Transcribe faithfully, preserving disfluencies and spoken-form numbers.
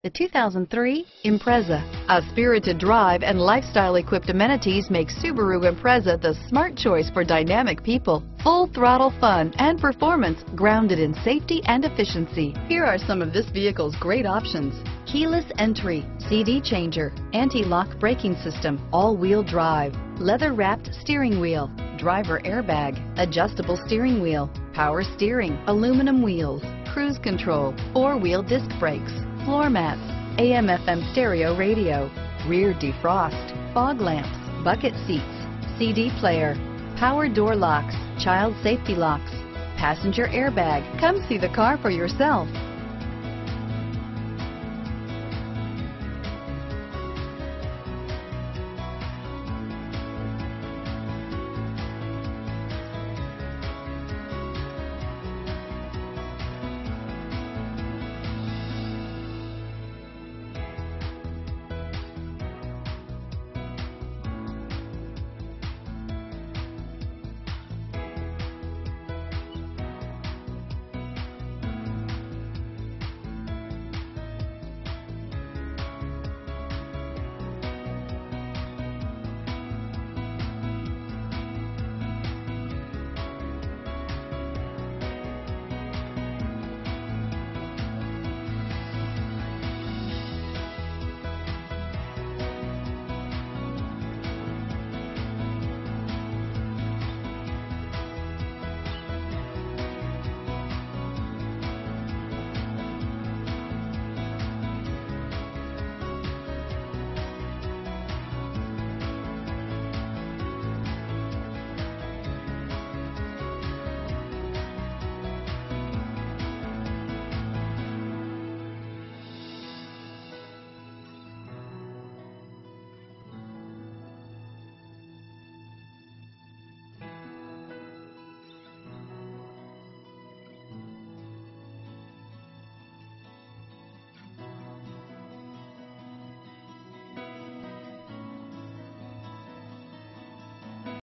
The two thousand three Impreza. A spirited drive and lifestyle-equipped amenities make Subaru Impreza the smart choice for dynamic people. Full throttle fun and performance grounded in safety and efficiency. Here are some of this vehicle's great options: keyless entry, C D changer, anti-lock braking system, all-wheel drive, leather-wrapped steering wheel, driver airbag, adjustable steering wheel, power steering, aluminum wheels, cruise control, four-wheel disc brakes, floor mats, A M F M stereo radio, rear defrost, fog lamps, bucket seats, C D player, power door locks, child safety locks, passenger airbag. Come see the car for yourself.